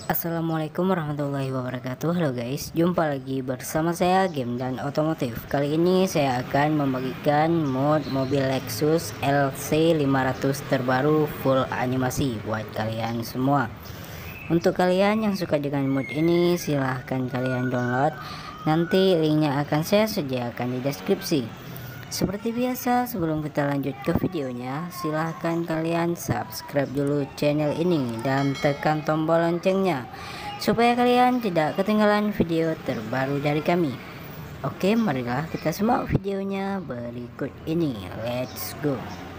Assalamualaikum warahmatullahi wabarakatuh. Halo guys, jumpa lagi bersama saya Game dan Otomotif. Kali ini saya akan membagikan mod mobil Lexus LC 500 terbaru full animasi buat kalian semua. Untuk kalian yang suka dengan mod ini, silahkan kalian download. Nanti linknya akan saya sediakan di deskripsi. Seperti biasa, sebelum kita lanjut ke videonya, silahkan kalian subscribe dulu channel ini dan tekan tombol loncengnya supaya kalian tidak ketinggalan video terbaru dari kami. Oke, marilah kita simak videonya berikut ini. Let's go.